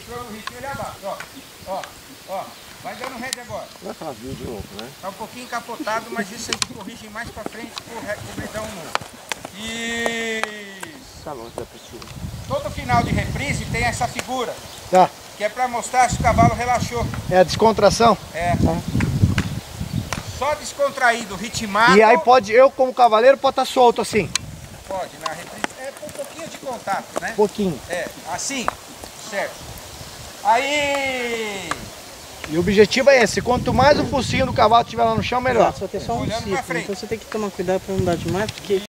Entrou no ritmo, ele abaixa, ó. Ó, ó. Vai dando rede agora. Vai falar de novo, né? Tá um pouquinho encapotado, mas isso aí corrige mais pra frente pro bridão novo. Isso. Tá longe da pessoa. Todo final de reprise tem essa figura. Tá. Que é pra mostrar se o cavalo relaxou. É a descontração? É. Só descontraído, ritmado. E aí pode, eu como cavaleiro, pode estar solto assim? Pode, na reprise. É com um pouquinho de contato, né? Pouquinho. É, assim. Certo. Aí. E o objetivo é esse, quanto mais o focinho do cavalo estiver lá no chão, melhor. Só tem só um Olhando pra ciclo, frente. então você tem que tomar cuidado para não dar demais, porque